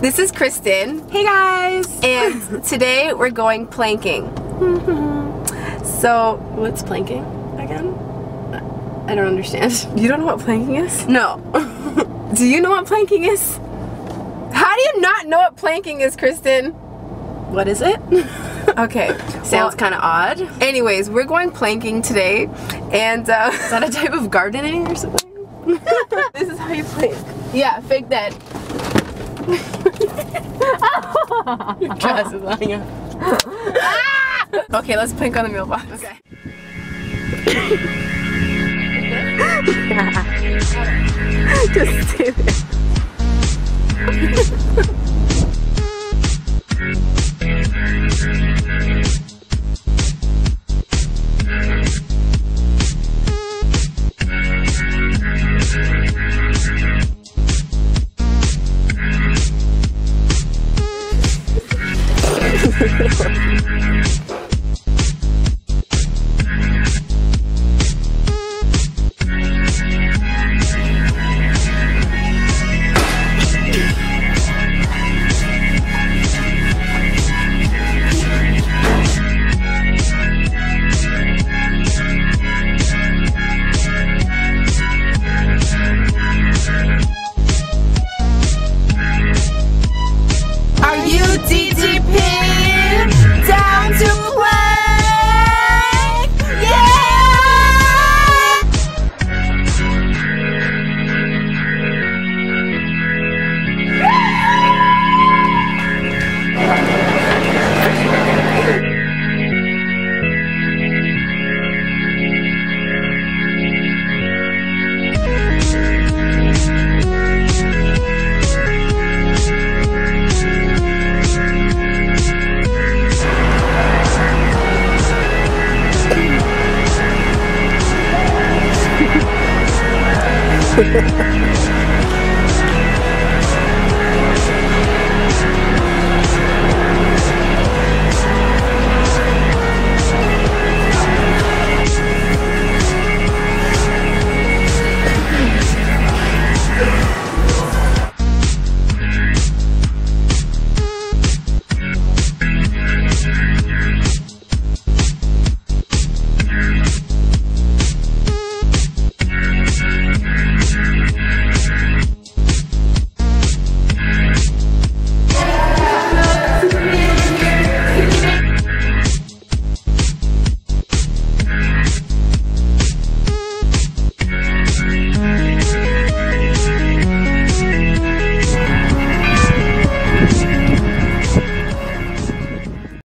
This is Kristen. Hey guys! And today we're going planking. So, What's planking again? I don't understand. You don't know what planking is? No. Do you know what planking is? How do you not know what planking is, Kristen? What is it? Okay. Sounds kind of odd. Anyways, we're going planking today, and Is that a type of gardening or something? this is how you plank. Yeah, fake that. Your dress is lying up. Okay, let's plank on the mailbox. Okay. Just stay there. Down to play! Yeah!